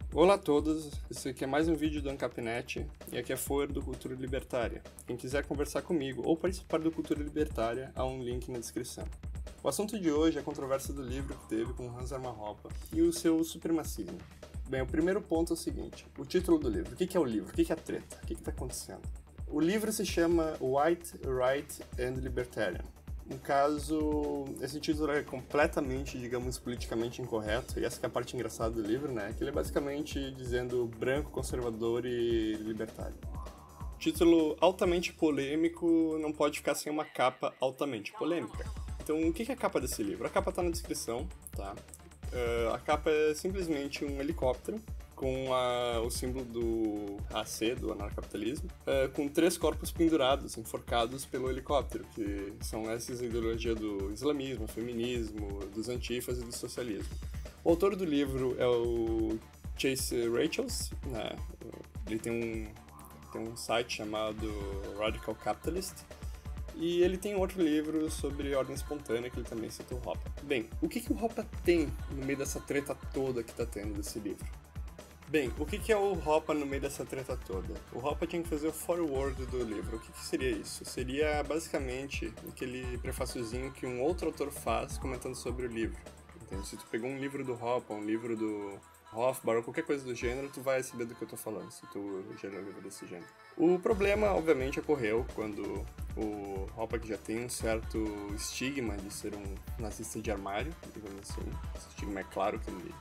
Olá a todos, esse aqui é mais um vídeo do AncapNet e aqui é For do Cultura Libertária. Quem quiser conversar comigo ou participar do Cultura Libertária, há um link na descrição. O assunto de hoje é a controvérsia do livro que teve com Hans Hermann Hoppe e o seu supremacismo. Bem, o primeiro ponto é o seguinte, o título do livro. O que é o livro? O que é a treta? O que está acontecendo? O livro se chama White, Right and Libertarian. No caso, esse título é completamente, digamos, politicamente incorreto, e essa que é a parte engraçada do livro, né? Que ele é basicamente dizendo branco, conservador e libertário. Título altamente polêmico não pode ficar sem uma capa altamente polêmica. Então, o que é a capa desse livro? A capa tá na descrição, tá? A capa é simplesmente um helicóptero com o símbolo do AC, do anarcapitalismo, com 3 corpos pendurados, enforcados pelo helicóptero, que são essas ideologias do islamismo, feminismo, dos antifas e do socialismo. O autor do livro é o Chase Rachels, né? Ele tem um site chamado Radical Capitalist, e ele tem outro livro sobre ordem espontânea, que ele também citou o Hoppe. Bem, o que o Hoppe tem no meio dessa treta toda que tá tendo desse livro? Bem, o que é o Hoppe no meio dessa treta toda? O Hoppe tinha que fazer o foreword do livro. O que seria isso? Seria basicamente aquele prefáciozinho que um outro autor faz comentando sobre o livro. Entende? Se tu pegou um livro do Hoppe, um livro do Rothbard ou qualquer coisa do gênero, tu vai saber do que eu tô falando, se tu já leu um livro desse gênero. O problema, obviamente, ocorreu quando o Hoppe, que já tem um certo estigma de ser um nazista de armário, digamos assim, esse estigma é claro que ele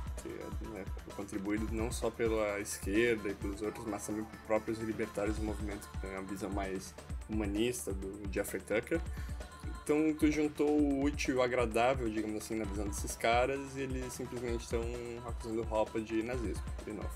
é contribuído não só pela esquerda e pelos outros, mas também por próprios libertários do movimento, que tem uma visão mais humanista do Jeffrey Tucker. Então tu juntou o útil e o agradável, digamos assim, na visão desses caras, e eles simplesmente estão acusando o Hoppe de nazismo, de novo.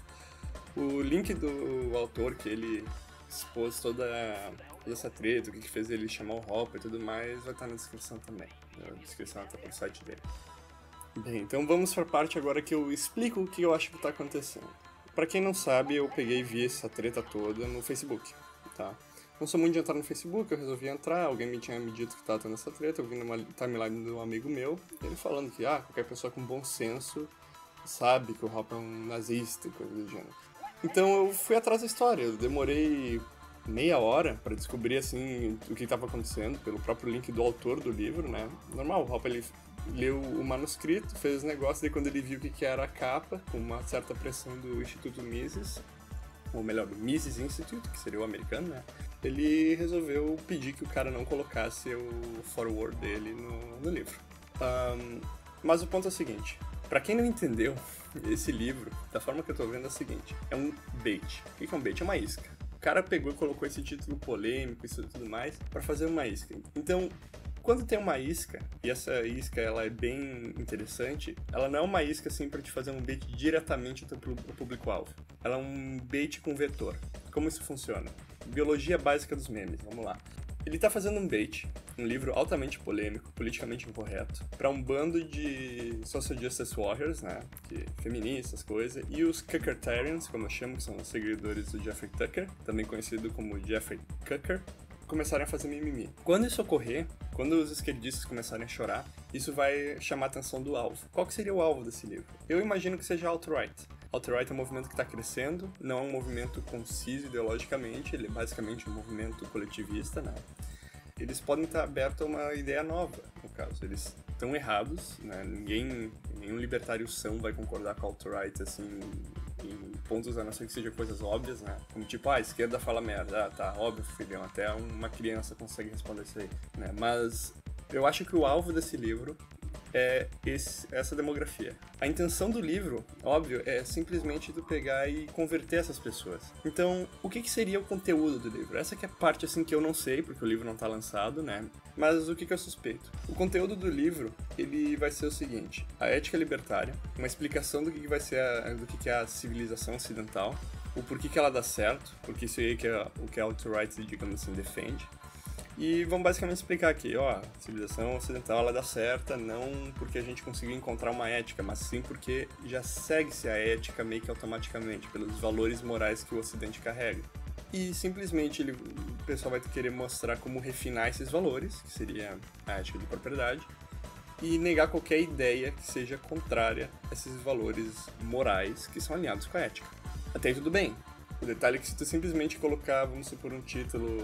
O link do autor, que ele expôs toda essa treta, o que fez ele chamar o Hoppe e tudo mais, vai estar na descrição também. Na descrição até pro site dele. Bem, então vamos para a parte agora que eu explico o que eu acho que está acontecendo. Para quem não sabe, eu peguei e vi essa treta toda no Facebook, tá? Não sou muito de entrar no Facebook, eu resolvi entrar, alguém me tinha me dito que estava tendo essa treta, eu vi numa timeline de um amigo meu, ele falando que, qualquer pessoa com bom senso sabe que o Hoppe é um nazista e coisa do gênero. Então eu fui atrás da história, eu demorei meia hora para descobrir, assim, o que estava acontecendo, pelo próprio link do autor do livro, né? Normal, o Hoppe, ele leu o manuscrito, fez os negócios, e quando ele viu o que era a capa, com uma certa pressão do Instituto Mises, ou melhor, do Mises Institute, que seria o americano, né? Ele resolveu pedir que o cara não colocasse o foreword dele no livro. Mas o ponto é o seguinte, pra quem não entendeu, esse livro, da forma que eu tô vendo, é o seguinte, é um bait. O que é um bait? É uma isca. O cara pegou e colocou esse título polêmico e tudo mais pra fazer uma isca. Então, quando tem uma isca, e essa isca ela é bem interessante, ela não é uma isca assim para te fazer um bait diretamente do público-alvo. Ela é um bait com vetor. Como isso funciona? Biologia básica dos memes, vamos lá. Ele tá fazendo um bait, um livro altamente polêmico, politicamente incorreto, para um bando de social justice warriors, né, feministas, coisa, e os Cuckertarians, como eu chamo, que são os seguidores do Jeffrey Tucker, também conhecido como Jeffrey Cucker, começarem a fazer mimimi. Quando isso ocorrer, quando os esquerdistas começarem a chorar, isso vai chamar a atenção do alvo. Qual que seria o alvo desse livro? Eu imagino que seja alt-right. Alt-right é um movimento que está crescendo, não é um movimento conciso ideologicamente, ele é basicamente um movimento coletivista, né? Eles podem estar abertos a uma ideia nova, no caso. Eles estão errados, né? Nenhum libertário são vai concordar com a alt-right, assim, em pontos, a não ser que sejam coisas óbvias, né? Como tipo, a esquerda fala merda. Tá, óbvio, filhão, até uma criança consegue responder isso aí, né? Mas eu acho que o alvo desse livro é essa demografia. A intenção do livro, óbvio, é simplesmente tu pegar e converter essas pessoas. Então, o que seria o conteúdo do livro? Essa que é a parte, assim, que eu não sei, porque o livro não tá lançado, né? Mas o que eu suspeito? O conteúdo do livro, ele vai ser o seguinte, a ética libertária, uma explicação do que vai ser do que é a civilização ocidental, o porquê que ela dá certo, porque isso aí que é o que a alt-right, digamos assim, defende. E vamos basicamente explicar aqui, a civilização ocidental ela dá certa não porque a gente conseguiu encontrar uma ética, mas sim porque já segue-se a ética meio que automaticamente, pelos valores morais que o ocidente carrega. E simplesmente o pessoal vai querer mostrar como refinar esses valores, que seria a ética de propriedade, e negar qualquer ideia que seja contrária a esses valores morais que são alinhados com a ética. Até aí tudo bem. O detalhe é que se tu simplesmente colocar, vamos supor, um título,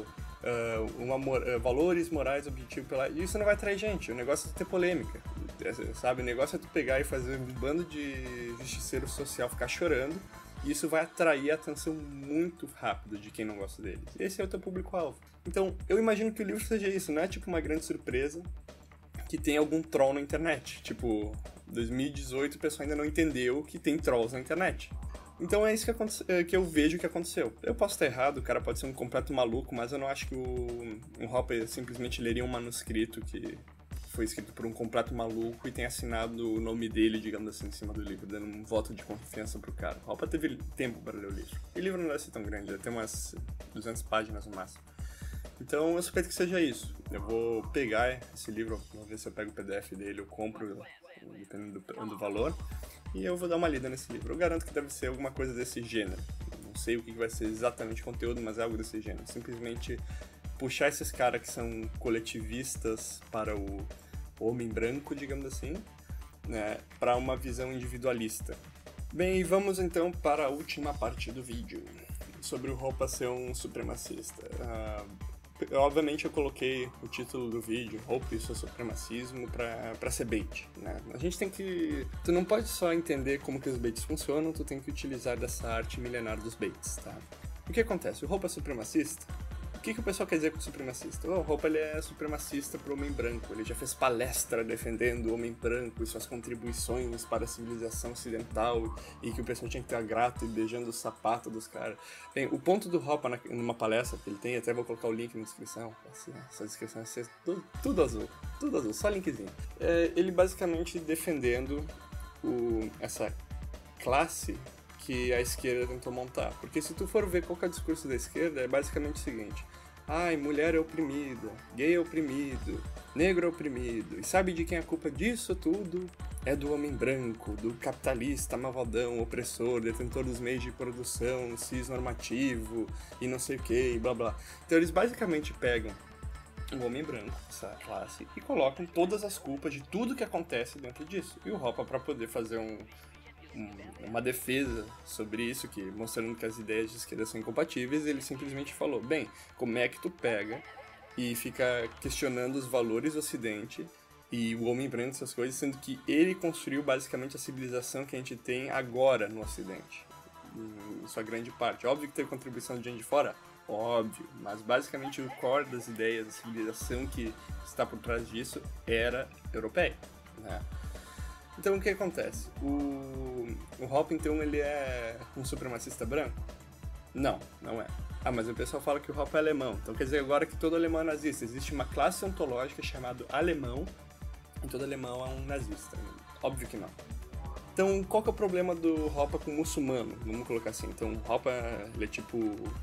valores morais, objetivo pela... Isso não vai atrair gente, o negócio é ter polêmica, sabe? O negócio é tu pegar e fazer um bando de justiceiro social ficar chorando, e isso vai atrair a atenção muito rápido de quem não gosta deles. Esse é o teu público-alvo. Então, eu imagino que o livro seja isso, não é tipo uma grande surpresa que tem algum troll na internet. Tipo, 2018 o pessoal ainda não entendeu que tem trolls na internet. Então é isso que eu vejo que aconteceu. Eu posso estar errado, o cara pode ser um completo maluco, mas eu não acho que o Hopper simplesmente leria um manuscrito que foi escrito por um completo maluco e tem assinado o nome dele, digamos assim, em cima do livro, dando um voto de confiança pro cara. O Hopper teve tempo para ler o livro. E o livro não deve ser tão grande, deve ter umas 200 páginas no máximo. Então eu suspeito que seja isso. Eu vou pegar esse livro, vou ver se eu pego o PDF dele, eu compro, dependendo do valor, e eu vou dar uma lida nesse livro. Eu garanto que deve ser alguma coisa desse gênero. Não sei o que vai ser exatamente o conteúdo, mas é algo desse gênero. Simplesmente puxar esses caras que são coletivistas para o homem branco, digamos assim, né, para uma visão individualista. Bem, vamos então para a última parte do vídeo, sobre o Hoppe ser um supremacista. Obviamente eu coloquei o título do vídeo, Hoppe e seu supremacismo, pra ser bait, né? A gente tem que... Tu não pode só entender como que os baits funcionam, tu tem que utilizar dessa arte milenar dos baits, tá? O que acontece? O Hoppe é supremacista? O que o pessoal quer dizer com supremacista? O Hoppe, ele é supremacista pro homem branco, ele já fez palestra defendendo o homem branco e suas contribuições para a civilização ocidental e que o pessoal tinha que estar grato e beijando o sapato dos caras. Bem, o ponto do Hoppe numa palestra que ele tem, até vou colocar o link na descrição, essa descrição vai ser tudo azul, só linkzinho. Ele basicamente defendendo essa classe que a esquerda tentou montar. Porque se tu for ver qual que é o discurso da esquerda, é basicamente o seguinte: ai, mulher é oprimida, gay é oprimido, negro é oprimido, e sabe de quem é a culpa disso tudo? É do homem branco, do capitalista malvadão, opressor, detentor dos meios de produção, cis-normativo, e não sei o que, e blá blá. Então eles basicamente pegam o homem branco, essa classe, e colocam todas as culpas de tudo que acontece dentro disso. E o Hoppe, para poder fazer uma defesa sobre isso, que mostrando que as ideias de esquerda são incompatíveis, ele simplesmente falou: bem, como é que tu pega e fica questionando os valores do Ocidente e o homem branco, essas coisas, sendo que ele construiu basicamente a civilização que a gente tem agora no Ocidente, em sua grande parte. Óbvio que teve contribuição de gente de fora, óbvio, mas basicamente o core das ideias, a civilização que está por trás disso era europeia, né? Então o que acontece? O Hoppe, então, ele é um supremacista branco? Não, não é. Ah, mas o pessoal fala que o Hoppe é alemão. Então quer dizer agora que todo alemão é nazista. Existe uma classe ontológica chamada alemão, e todo alemão é um nazista. Óbvio que não. Então qual que é o problema do Hoppe com o muçulmano? Vamos colocar assim. Então o Hoppe, ele é tipo...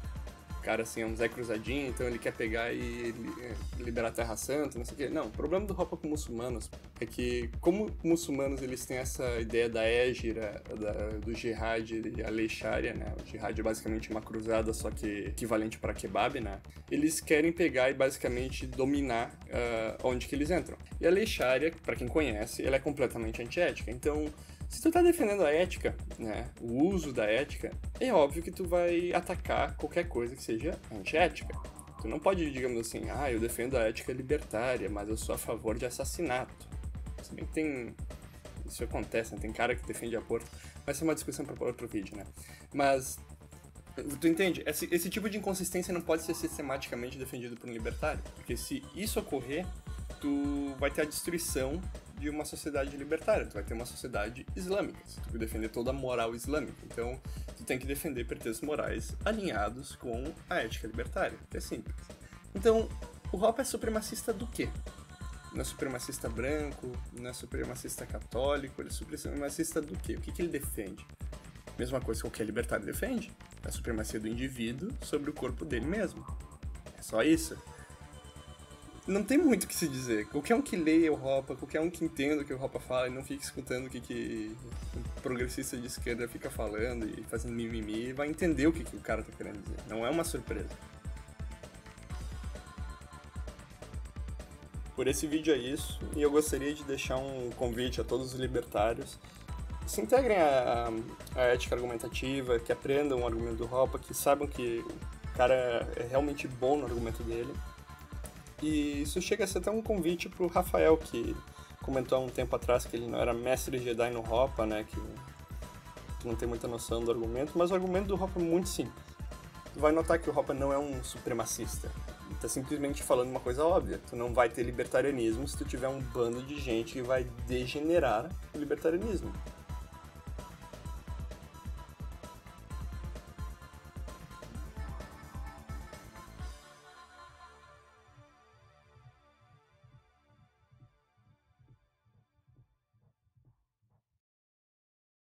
cara assim, é um Zé Cruzadinho, então ele quer pegar e liberar a Terra Santa, não sei o quê. Não, o problema do Hoppe com muçulmanos é que, como muçulmanos eles têm essa ideia da hégira, do jihad e a lei sharia, né? O jihad é basicamente uma cruzada, só que equivalente para kebab, né? Eles querem pegar e basicamente dominar onde que eles entram. E a lei sharia, para quem conhece, ela é completamente antiética. Então, se tu tá defendendo a ética, né, o uso da ética, é óbvio que tu vai atacar qualquer coisa que seja antiética. Tu não pode, digamos assim, eu defendo a ética libertária, mas eu sou a favor de assassinato. Se bem que tem... isso acontece, né? Tem cara que defende aborto. Vai ser uma discussão para outro vídeo, né? Mas, tu entende? Esse tipo de inconsistência não pode ser sistematicamente defendido por um libertário. Porque se isso ocorrer, tu vai ter a destruição de uma sociedade libertária, tu vai ter uma sociedade islâmica, tu tem que defender toda a moral islâmica, então tu tem que defender pretextos morais alinhados com a ética libertária, que é simples. Então, o Hoppe é supremacista do quê? Não é supremacista branco, não é supremacista católico, ele é supremacista do quê? O que ele defende? Mesma coisa que qualquer libertário defende, a supremacia do indivíduo sobre o corpo dele mesmo. É só isso. Não tem muito o que se dizer. Qualquer um que leia o Hoppe, qualquer um que entenda o que o Hoppe fala e não fique escutando o que o progressista de esquerda fica falando e fazendo mimimi, vai entender o que o cara tá querendo dizer. Não é uma surpresa. Por esse vídeo é isso, e eu gostaria de deixar um convite a todos os libertários: se integrem à ética argumentativa, que aprendam o argumento do Hoppe, que saibam que o cara é realmente bom no argumento dele. E isso chega a ser até um convite pro Rafael, que comentou há um tempo atrás que ele não era mestre Jedi no Hoppe, né, que não tem muita noção do argumento, mas o argumento do Hoppe é muito simples. Tu vai notar que o Hoppe não é um supremacista. Ele tá simplesmente falando uma coisa óbvia. Tu não vai ter libertarianismo se tu tiver um bando de gente que vai degenerar o libertarianismo.